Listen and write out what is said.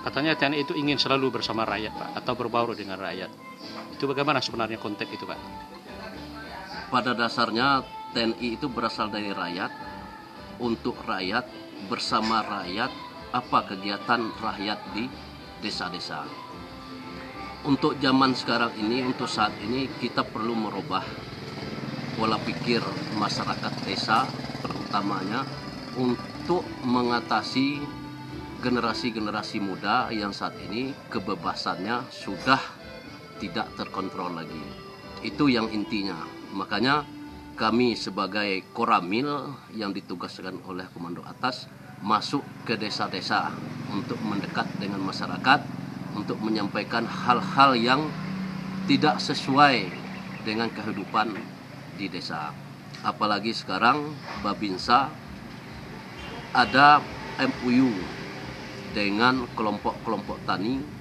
Katanya TNI itu ingin selalu bersama rakyat, Pak, atau berbaur dengan rakyat. Itu bagaimana sebenarnya konteks itu, Pak? Pada dasarnya TNI itu berasal dari rakyat, untuk rakyat, bersama rakyat, apa kegiatan rakyat di desa-desa. Untuk zaman sekarang ini, untuk saat ini kita perlu merubah pola pikir masyarakat desa, terutamanya untuk mengatasi generasi-generasi muda yang saat ini kebebasannya sudah tidak terkontrol lagi. Itu yang intinya. Makanya kami sebagai Koramil yang ditugaskan oleh Komando Atas masuk ke desa-desa untuk mendekat dengan masyarakat, untuk menyampaikan hal-hal yang tidak sesuai dengan kehidupan di desa. Apalagi sekarang Babinsa ada MOU dengan kelompok-kelompok tani